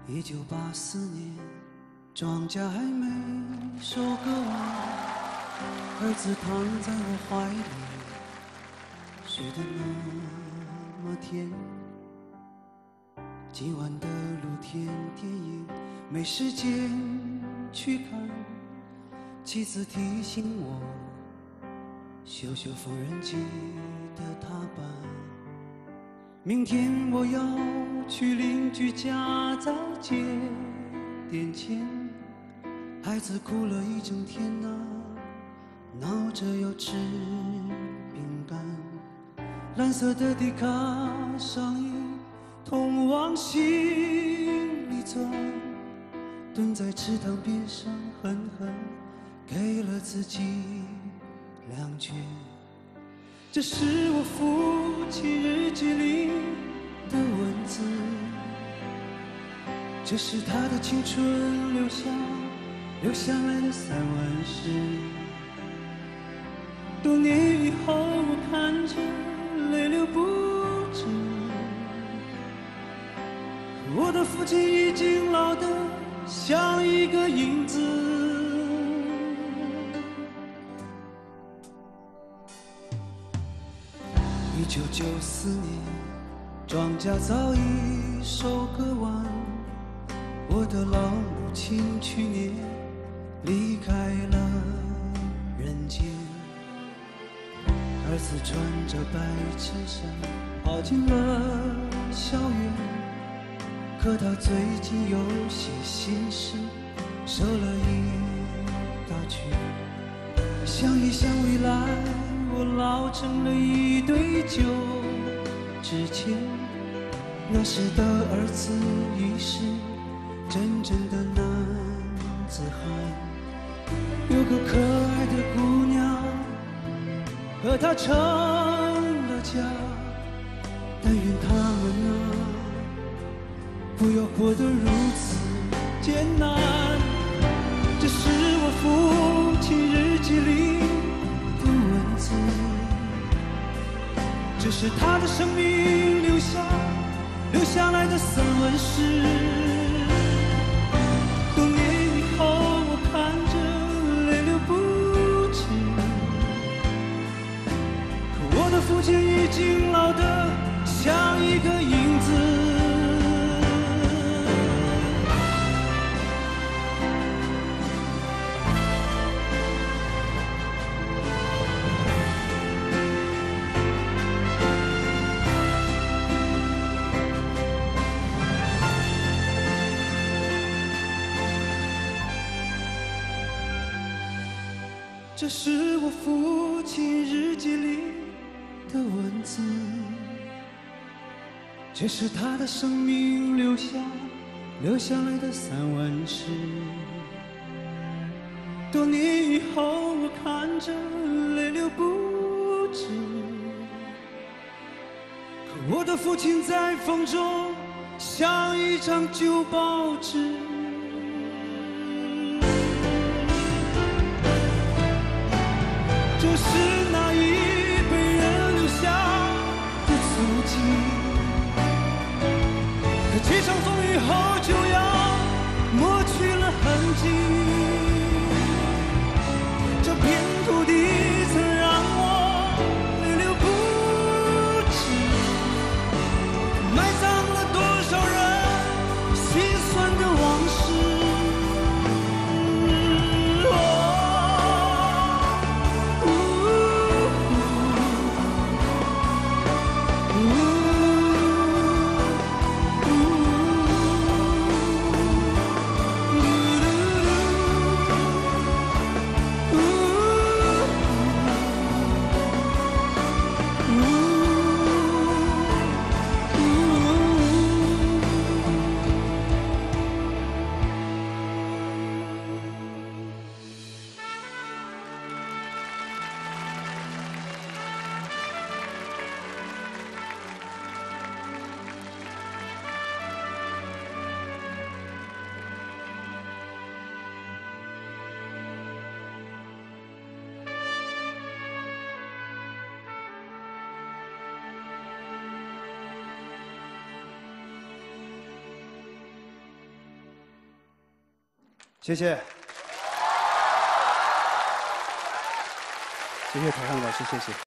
1984年，庄稼还没收割完，儿子躺在我怀里，睡得那么甜。今晚的露天电影没时间去看，妻子提醒我修修缝纫机的踏板。明天我要去邻居家早接点钱，孩子哭了一整天啊，闹着要吃饼干。蓝色的迪卡上衣通往心里钻，蹲在池塘边上狠狠给了自己2拳。这是我父亲日记里的文字，这是他的青春留下来的3万诗。多年以后我看着泪流不止，我的父亲已经老得像一个影子。1994年，庄稼早已收割完，我的老母亲去年离开了人间。儿子穿着白衬衫跑进了校园，可他最近有些心事，瘦了一大圈。想一想未来，我老成了一堆旧纸钱。那时的儿子已是真正的男子汉，有个可爱的姑娘和他成了家。但愿他们啊，不要活得如此艰难。这是我父亲日记里的文字，这是他的生命留下来的3万诗。多年以后我看着泪流不止，可我的父亲已经老得像一个影子。这是我父亲日记里的文字，这是他的生命留下来的3万诗。多年以后我看着泪流不止，可我的父亲在风中像一张旧报纸。这是那一辈人留下的足迹，可几场风雨后就要抹去了痕迹。这片土地曾让我泪流不止，埋葬了多少人心酸的往事。 谢谢。谢谢台上的老师，谢谢。